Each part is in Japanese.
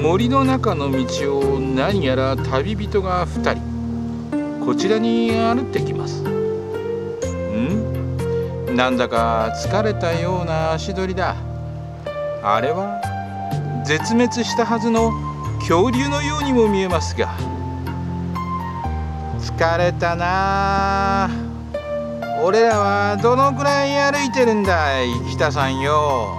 森の中の道を何やら旅人が2人こちらに歩ってきます。なんだか疲れたような足取りだ。あれは絶滅したはずの恐竜のようにも見えますが。疲れたなあ。俺らはどのくらい歩いてるんだい、北さんよ。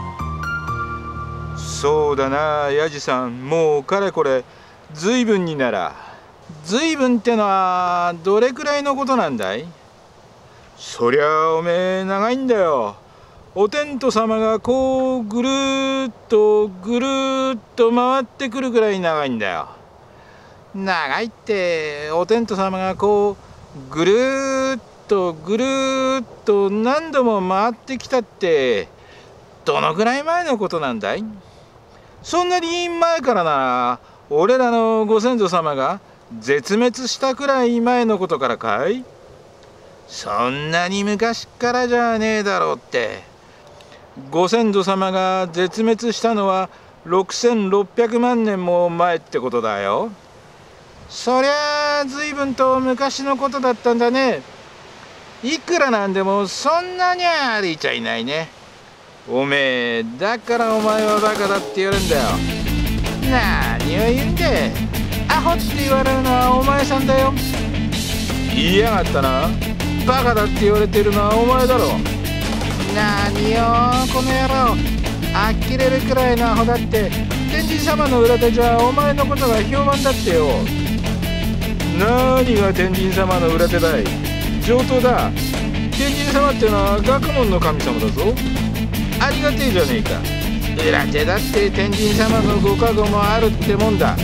そうだな、ヤジさん、もうかれこれずいぶんになら。ずいぶんってのはどれくらいのことなんだい？そりゃおめえ長いんだよ。お天道様がこうぐるーっとぐるーっと回ってくるぐらい長いんだよ。長いってお天道様がこうぐるーっとぐるーっと何度も回ってきたってどのくらい前のことなんだい？そんなに前からなら俺らのご先祖様が絶滅したくらい前のことからかい？そんなに昔からじゃねえだろうって。ご先祖様が絶滅したのは6600万年も前ってことだよ。そりゃあ随分と昔のことだったんだね。いくらなんでもそんなには歩いちゃいないね。おめえだからお前はバカだって言われるんだよ。何を言うんだ。アホって言われるのはお前さんだよ。言いやがったな。バカだって言われてるのはお前だろ。何よこの野郎。呆れるくらいのアホだって。天神様の裏手じゃお前のことが評判だってよ。何が天神様の裏手だい。上等だ。天神様ってのは学問の神様だぞ。ありがてえじゃねえか。裏手だって天神様のご加護もあるってもんだ。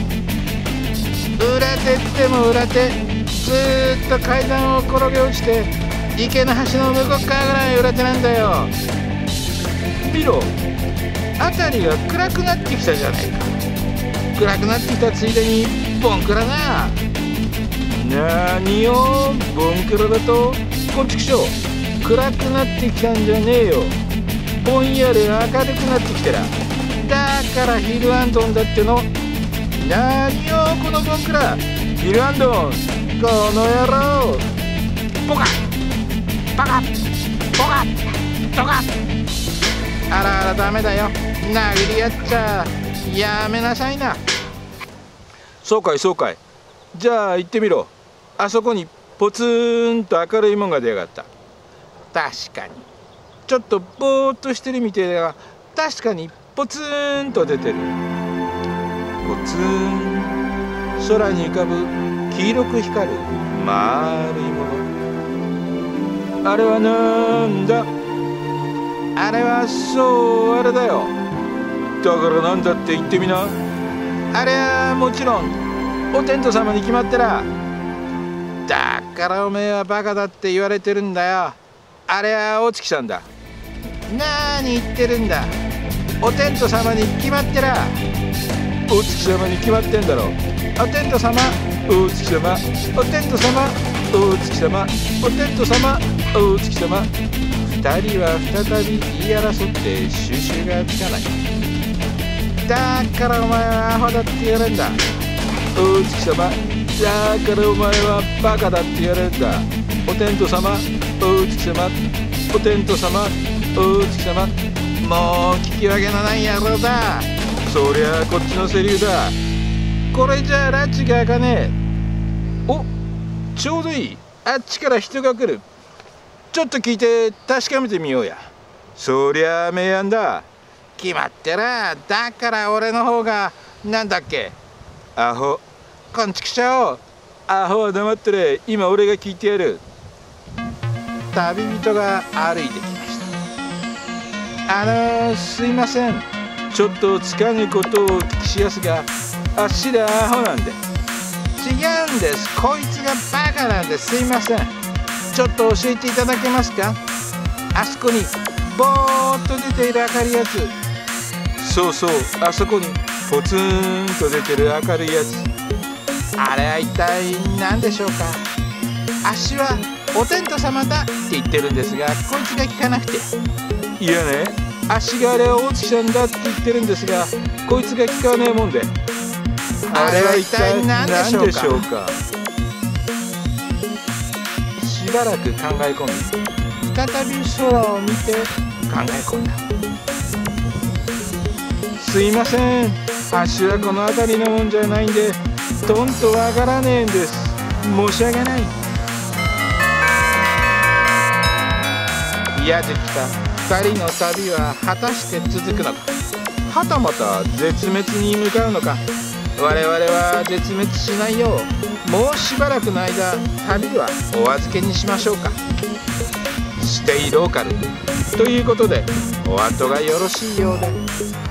裏手っても裏手。ずーっと階段を転げ落ちて池の橋の向こう側ぐらい裏手なんだよ。見ろ、辺りが暗くなってきたじゃないか。暗くなってきたついでにボンクラな。何よボンクラだと。こっちくしょ。暗くなってきたんじゃねえよ。ぼんやり明るくなってきてら。だからヒルアンドンだっての。何よこのボンクラ。ヒルアンドンこの野郎。ボカバカボカドカ。あらあらダメだよ。殴り合っちゃやめなさいな。そうかいそうかい。じゃあ行ってみろ。あそこにポツンと明るいもんが出やがった。確かにちょっとぼーっとしてるみてえだが確かにポツンと出てる。ポツン空に浮かぶ黄色く光る丸いもの。あれはなんだ。あれはそうあれだよ。だからなんだって言ってみな。あれはもちろんお天道様に決まってら。だからおめえはバカだって言われてるんだよ。あれはお月さんだ。なに言ってるんだ。お天道様に決まってら。お月様に決まってんだろ。お天道様お月様お天道様お月様お天道様お月様。二人は再び言い争って収拾がつかない。だからお前はアホだって言われるんだ。お月様だからお前はバカだって言われるんだ。お天道様お月様お天道様お月様。もう聞き分けのない野郎だ。そりゃこっちのセリフだ。これじゃあ拉致が開かねえ。おちょうどいい。あっちから人が来る。ちょっと聞いて確かめてみようや。そりゃ明暗だ。決まってら。だから俺の方がなんだっけ。アホ。こんちくしょう。アホは黙ってれ。今俺が聞いてやる。旅人が歩いてきました。すいません。ちょっとつかぬことをお聞きしやすが、あっしらアホなんで。違うんです。こいつがバカなんです。すいません。ちょっと教えていただけますか。あそこにぼーっと出ている明るいやつ。そうそう、あそこにポツンと出てる明るいやつ。あれは一体何でしょうか。あっしはお天道様だって言ってるんですが、こいつが聞かなくて。いやね、 足があれは大月さんだって言ってるんですが、こいつが聞かねえもんで。あれは一体何でしょうか。しばらく考え込んで、再び空を見て考え込んだ。すいません、足はこの辺りのもんじゃないんでとんとわからねえんです。申し訳ない。やってきた2人の旅は果たして続くのか、はたまた絶滅に向かうのか。我々は絶滅しないよう、もうしばらくの間旅はお預けにしましょうか。ステイローカルということでお後がよろしいようで。